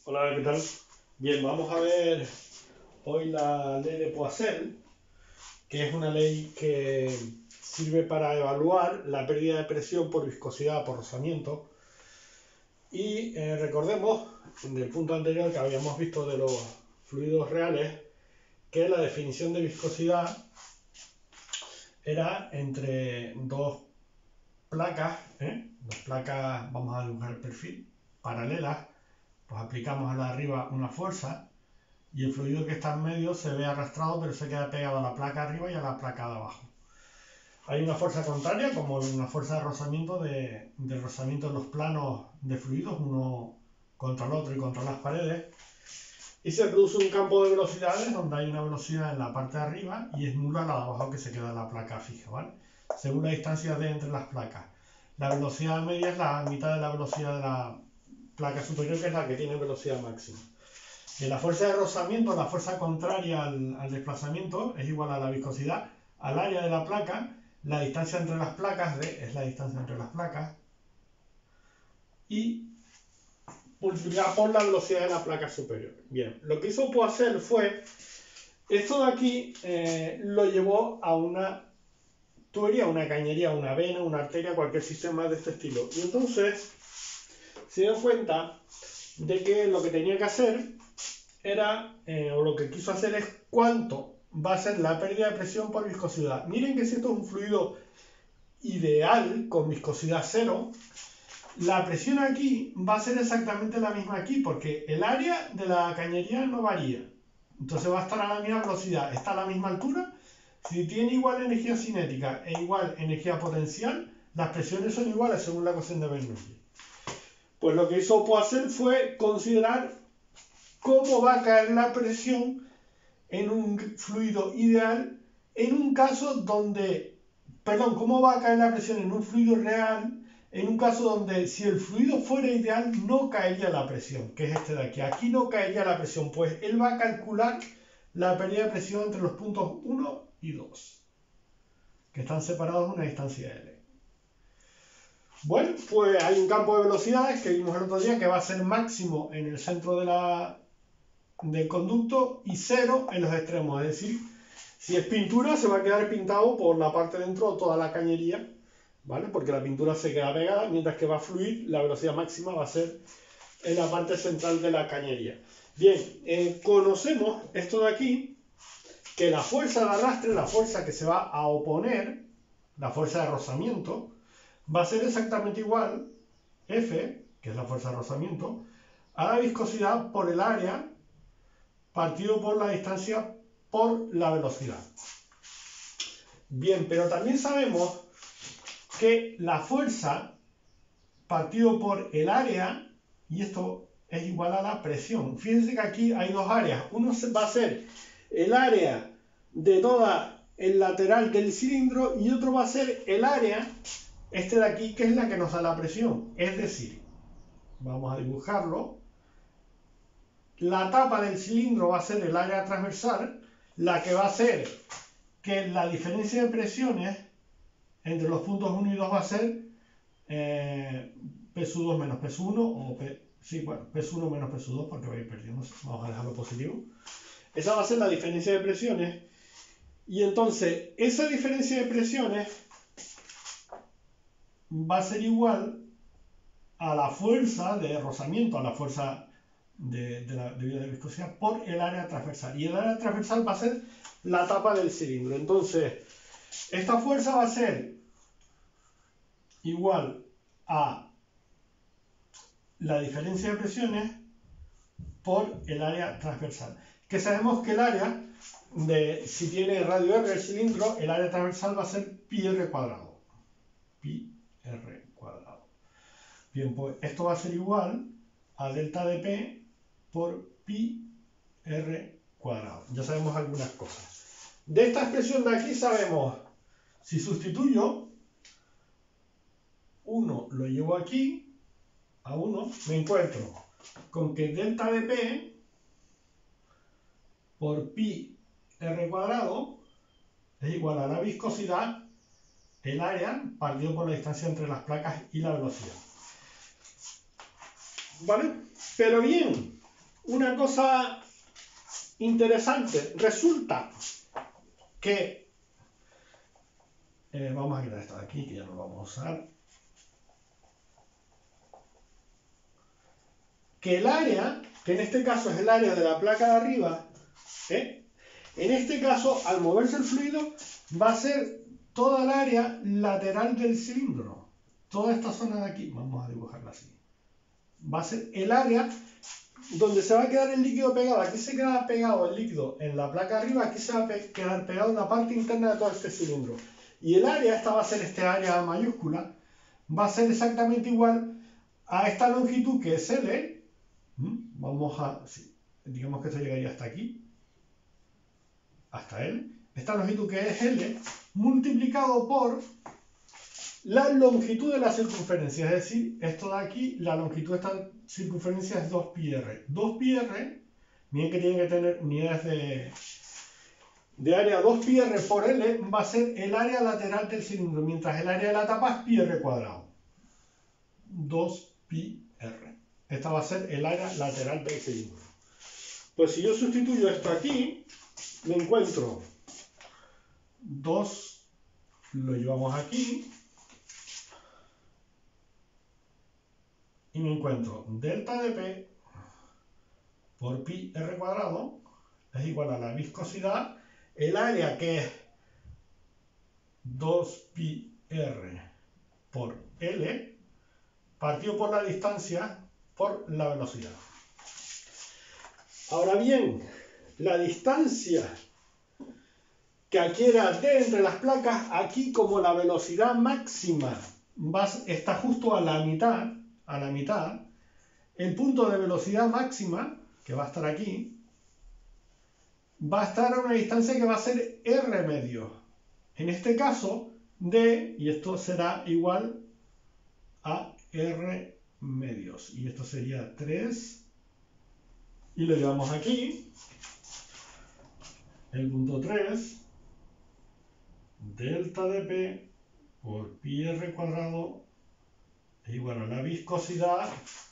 Hola, ¿qué tal? Bien, vamos a ver hoy la ley de Poiseuille, que es una ley que sirve para evaluar la pérdida de presión por viscosidad, por rozamiento. Y recordemos del punto anterior que habíamos visto de los fluidos reales, que la definición de viscosidad era entre dos placas, vamos a dibujar el perfil, paralelas, pues aplicamos a la de arriba una fuerza y el fluido que está en medio se ve arrastrado, pero se queda pegado a la placa arriba y a la placa de abajo. Hay una fuerza contraria, como una fuerza de rozamiento, de rozamiento en los planos de fluidos, uno contra el otro y contra las paredes, y se produce un campo de velocidades donde hay una velocidad en la parte de arriba y es nula la de abajo, que se queda en la placa fija, ¿vale? Según la distancia de entre las placas. La velocidad media es la mitad de la velocidad de la placa superior, que es la que tiene velocidad máxima. La fuerza de rozamiento, la fuerza contraria al desplazamiento, es igual a la viscosidad al área de la placa, la distancia entre las placas, D es la distancia entre las placas, y multiplicada por la velocidad de la placa superior. Bien, lo que hizo Poiseuille fue, esto de aquí lo llevó a una tubería, una cañería, una vena, una arteria, cualquier sistema de este estilo. Y entonces se dio cuenta de que lo que tenía que hacer era, o lo que quiso hacer es cuánto va a ser la pérdida de presión por viscosidad. Miren que si esto es un fluido ideal, con viscosidad cero, la presión aquí va a ser exactamente la misma aquí, porque el área de la cañería no varía. Entonces va a estar a la misma velocidad, está a la misma altura. Si tiene igual energía cinética e igual energía potencial, las presiones son iguales según la ecuación de Bernoulli. Pues lo que hizo Poiseuille fue considerar cómo va a caer la presión en un fluido ideal en un caso donde, perdón, cómo va a caer la presión en un fluido real en un caso donde si el fluido fuera ideal no caería la presión, que es este de aquí. Aquí no caería la presión, pues él va a calcular la pérdida de presión entre los puntos 1 y 2, que están separados a una distancia L. Bueno, pues hay un campo de velocidades que vimos el otro día que va a ser máximo en el centro del conducto y cero en los extremos. Es decir, si es pintura se va a quedar pintado por la parte de dentro toda la cañería, ¿vale? Porque la pintura se queda pegada, mientras que va a fluir, la velocidad máxima va a ser en la parte central de la cañería. Bien, conocemos esto de aquí, que la fuerza de arrastre, la fuerza que se va a oponer, la fuerza de rozamiento, va a ser exactamente igual, F, que es la fuerza de rozamiento, a la viscosidad por el área partido por la distancia por la velocidad. Bien, pero también sabemos que la fuerza partido por el área, y esto es igual a la presión. Fíjense que aquí hay dos áreas. Uno va a ser el área de toda el lateral del cilindro y otro va a ser el área, este de aquí, que es la que nos da la presión. Es decir, vamos a dibujarlo. La tapa del cilindro va a ser el área transversal, la que va a hacer que la diferencia de presiones entre los puntos 1 y 2 va a ser P2 menos P1, o P1 menos P2, porque va a ir perdiendo. Vamos a dejarlo positivo. Esa va a ser la diferencia de presiones. Y entonces, esa diferencia de presiones va a ser igual a la fuerza de rozamiento, a la fuerza de viscosidad por el área transversal. Y el área transversal va a ser la tapa del cilindro. Entonces, esta fuerza va a ser igual a la diferencia de presiones por el área transversal. Que sabemos que el área, si tiene radio R el cilindro, el área transversal va a ser pi r cuadrado. Pi r cuadrado. Bien, pues esto va a ser igual a delta de P por pi r cuadrado. Ya sabemos algunas cosas. De esta expresión de aquí sabemos, si sustituyo 1 lo llevo aquí, a 1, me encuentro con que delta de P por pi r cuadrado es igual a la viscosidad, el área, partido por la distancia entre las placas y la velocidad. ¿Vale? Pero bien, una cosa interesante. Resulta que... vamos a quitar esto de aquí, que ya no lo vamos a usar. Que el área, que en este caso es el área de la placa de arriba, en este caso, al moverse el fluido, va a ser toda el área lateral del cilindro. Toda esta zona de aquí, vamos a dibujarla así. Va a ser el área donde se va a quedar el líquido pegado. Aquí se queda pegado el líquido en la placa de arriba, aquí se va a quedar pegado en la parte interna de todo este cilindro. Y el área, esta va a ser este área mayúscula, va a ser exactamente igual a esta longitud que es L. Vamos a, digamos que esto llegaría hasta aquí, hasta L. Esta longitud que es L, multiplicado por la longitud de la circunferencia, es decir, esto de aquí, la longitud de esta circunferencia es 2πr. 2πr, miren que tienen que tener unidades de área. 2πr por L va a ser el área lateral del cilindro, mientras el área de la tapa es πr cuadrado. 2πr. Esta va a ser el área lateral del cilindro. Pues si yo sustituyo esto aquí, me encuentro 2, lo llevamos aquí, y me encuentro delta de P por pi r cuadrado es igual a la viscosidad, el área que es 2πr por L, partido por la distancia por la velocidad. Ahora bien, la distancia que adquiera D entre las placas, aquí como la velocidad máxima está justo a la mitad, el punto de velocidad máxima, que va a estar aquí, va a estar a una distancia que va a ser R medios. En este caso, D, y esto será igual a R medios. Y esto sería 3, y lo llevamos aquí, el punto 3, delta de P por pi r cuadrado es igual a la viscosidad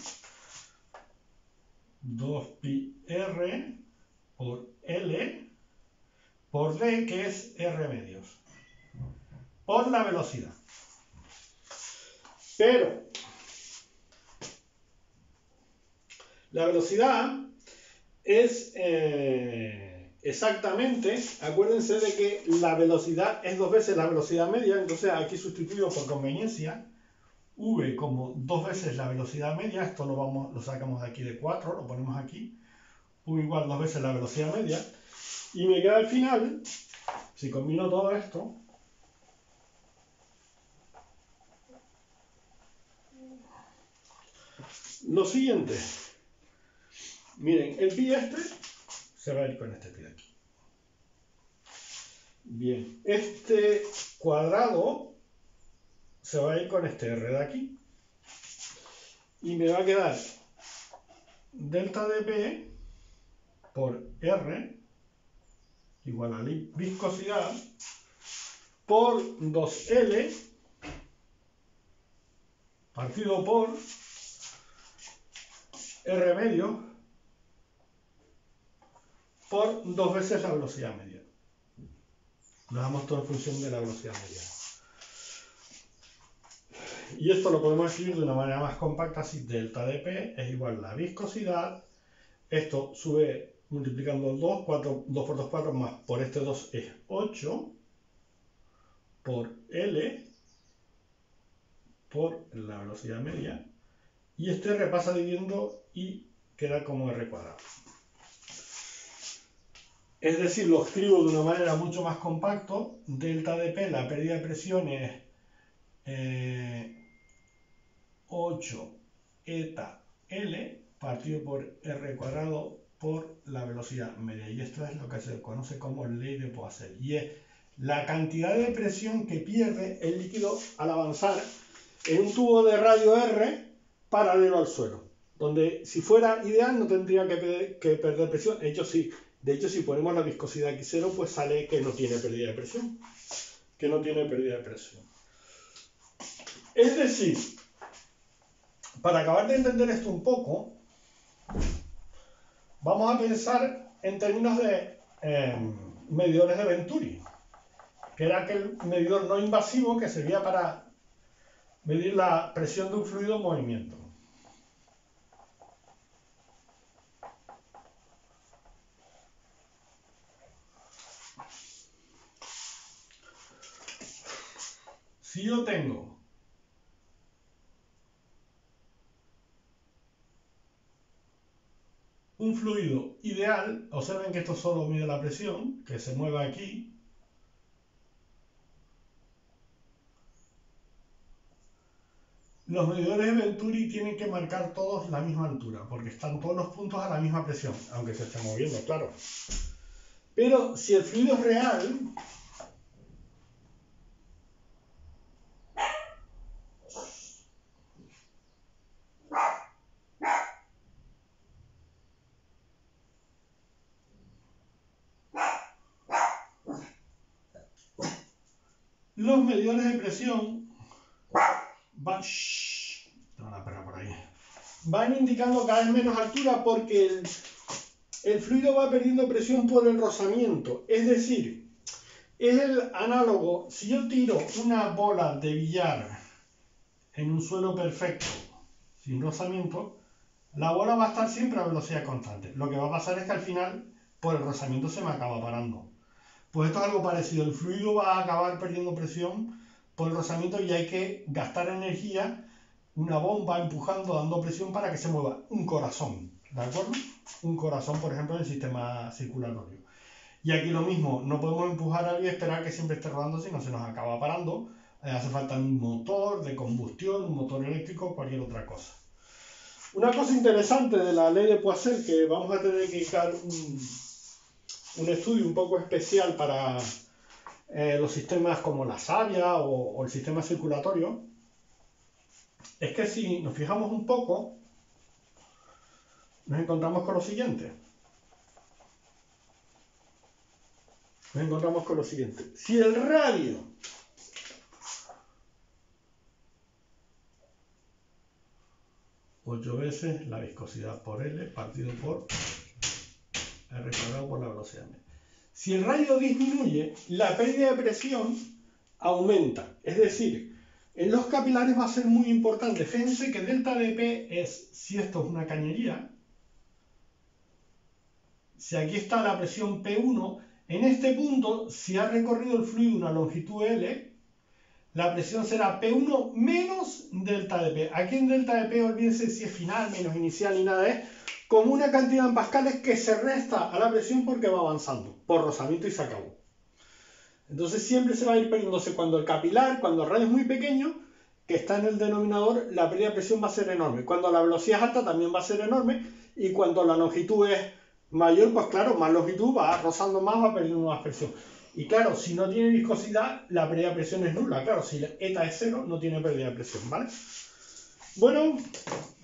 2πr por L por D, que es R medios, por la velocidad. Pero la velocidad es exactamente, acuérdense de que la velocidad es 2 veces la velocidad media, entonces aquí sustituyo por conveniencia v como 2 veces la velocidad media, esto lo sacamos de aquí de 4, lo ponemos aquí, v igual 2 veces la velocidad media, y me queda al final, si combino todo esto, lo siguiente. Miren, el pi este se va a ir con este pi de aquí. Bien, este cuadrado se va a ir con este r de aquí. Y me va a quedar delta de P por R igual a viscosidad por 2L partido por R medio por 2 veces la velocidad media. Lo damos todo en función de la velocidad media. Y esto lo podemos escribir de una manera más compacta, así: delta de P es igual a la viscosidad. Esto sube multiplicando 2, 4, 2 por 2, 4, más por este 2 es 8, por L, por la velocidad media. Y este R pasa dividiendo y queda como R cuadrado. Es decir, lo escribo de una manera mucho más compacto. Delta de P, la pérdida de presión es 8 eta L partido por R cuadrado por la velocidad media. Y esto es lo que se conoce como ley de Poiseuille. Y es la cantidad de presión que pierde el líquido al avanzar en un tubo de radio R paralelo al suelo. Donde si fuera ideal no tendría que perder presión. De hecho, sí. De hecho, si ponemos la viscosidad X0, pues sale que no tiene pérdida de presión. Que no tiene pérdida de presión. Es decir, para acabar de entender esto un poco, vamos a pensar en términos de medidores de Venturi, que era aquel medidor no invasivo que servía para medir la presión de un fluido en movimiento. Si yo tengo un fluido ideal, observen que esto solo mide la presión, que se mueve aquí. Los medidores de Venturi tienen que marcar todos la misma altura, porque están todos los puntos a la misma presión, aunque se esté moviendo, claro. Pero si el fluido es real, los medidores de presión van indicando cada vez menos altura porque el fluido va perdiendo presión por el rozamiento. Es decir, es el análogo, si yo tiro una bola de billar en un suelo perfecto, sin rozamiento, la bola va a estar siempre a velocidad constante. Lo que va a pasar es que al final, por el rozamiento se me acaba parando. Pues esto es algo parecido, el fluido va a acabar perdiendo presión por el rozamiento y hay que gastar energía, una bomba empujando, dando presión para que se mueva un corazón, ¿de acuerdo? Un corazón, por ejemplo, en el sistema circulatorio. Y aquí lo mismo, no podemos empujar algo y esperar que siempre esté rodando, si no se nos acaba parando. Hace falta un motor de combustión, un motor eléctrico, cualquier otra cosa. Una cosa interesante de la ley de Poiseuille, que vamos a tener que dedicar un estudio un poco especial para los sistemas como la savia o el sistema circulatorio, es que si nos fijamos un poco, nos encontramos con lo siguiente. Si el radio ocho veces la viscosidad por L partido por R cuadrado por la velocidad media. Si el radio disminuye, la pérdida de presión aumenta. Es decir, en los capilares va a ser muy importante. Fíjense que delta de P es, si esto es una cañería, si aquí está la presión P1, en este punto, si ha recorrido el fluido una longitud L, la presión será P1 menos delta de P. Aquí en delta de P, olvídense si es final, menos inicial ni nada, es como una cantidad en pascales que se resta a la presión porque va avanzando, por rozamiento y se acabó. Entonces siempre se va a ir perdiéndose cuando el capilar, cuando el radio es muy pequeño, que está en el denominador, la pérdida de presión va a ser enorme. Cuando la velocidad es alta también va a ser enorme y cuando la longitud es mayor, pues claro, más longitud va rozando más, va perdiendo más presión. Y claro, si no tiene viscosidad, la pérdida de presión es nula. Claro, si la eta es cero, no tiene pérdida de presión, ¿vale? Bueno,